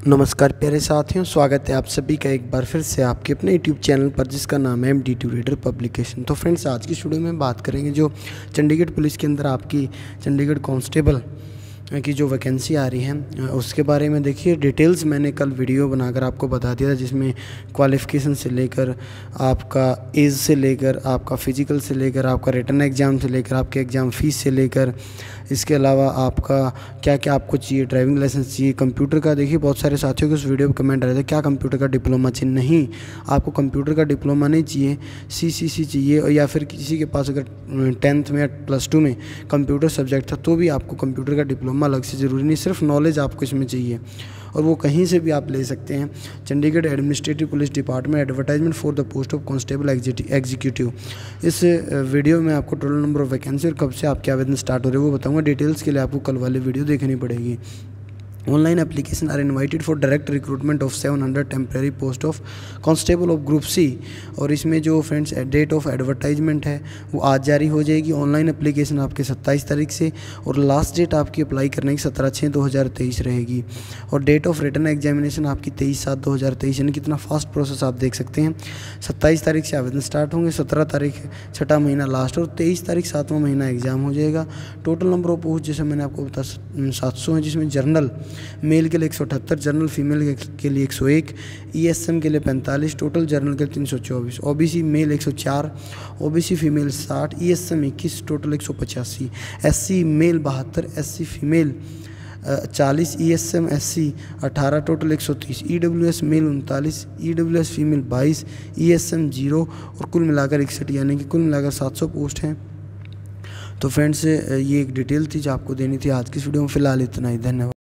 नमस्कार प्यारे साथियों, स्वागत है आप सभी का एक बार फिर से आपके अपने यूट्यूब चैनल पर जिसका नाम है MD2 रीडर पब्लिकेशन। तो फ्रेंड्स, आज की वीडियो में बात करेंगे जो चंडीगढ़ पुलिस के अंदर आपकी चंडीगढ़ कांस्टेबल की जो वैकेंसी आ रही है उसके बारे में। देखिए, डिटेल्स मैंने कल वीडियो बनाकर आपको बता दिया था, जिसमें क्वालिफ़िकेशन से लेकर आपका एज से लेकर आपका फ़िज़िकल से लेकर आपका रिटन एग्ज़ाम से लेकर आपके एग्ज़ाम फ़ीस से लेकर इसके अलावा आपका क्या क्या आपको चाहिए, ड्राइविंग लाइसेंस चाहिए, कंप्यूटर का। देखिए, बहुत सारे साथियों के उस वीडियो पे कमेंट आ रहे थे क्या कंप्यूटर का डिप्लोमा चाहिए। नहीं, आपको कंप्यूटर का डिप्लोमा नहीं चाहिए, CCC चाहिए, और या फिर किसी के पास अगर 10th में या +2 में कंप्यूटर सब्जेक्ट था तो भी आपको कंप्यूटर का डिप्लोमा अलग से ज़रूरी नहीं, सिर्फ नॉलेज आपको इसमें चाहिए और वो कहीं से भी आप ले सकते हैं। Chandigarh administrative police department advertisement for the post of constable executive. इस वीडियो में आपको टोटल नंबर ऑफ वैकेंसी और कब से आपके आवेदन स्टार्ट हो रहे हैं वो बताऊंगा। डिटेल्स के लिए आपको कल वाली वीडियो देखनी पड़ेगी। Online application are invited for direct recruitment of 700 temporary post of constable of group C। और इसमें जो फ्रेंड्स डेट ऑफ एडवर्टाइजमेंट है वो आज जारी हो जाएगी। ऑनलाइन एप्लीकेशन आपके 27 तारीख से और लास्ट डेट आपकी अप्लाई करने की 17/6/2023 रहेगी। और डेट ऑफ रिटन एग्जामिनेशन आपकी 23/7/2023, यानी कितना फास्ट प्रोसेस आप देख सकते हैं। 27 तारीख से आवेदन स्टार्ट होंगे, 17 तारीख 6वां महीना लास्ट और 23 तारीख 7वां महीना एग्ज़ाम हो जाएगा। टोटल नंबर ऑफ पोस्ट जैसे मैंने आपको बताया 700 है, जिसमें जर्नल मेल के लिए 178, जर्नल फीमेल के लिए 101, ESM के लिए 45, टोटल जर्नल के लिए 324, OBC male 104, OBC female 60, ESM 21, total 185, SC male 72, SC female 40, ESM SC 18, total 130, EWS male 39, EWS female 22, ESM 0 और कुल मिलाकर 61, यानी कि कुल मिलाकर 700 पोस्ट हैं। तो फ्रेंड्स, ये एक डिटेल थी जो आपको देनी थी आज की इस वीडियो में। फ़िलहाल इतना ही, धन्यवाद।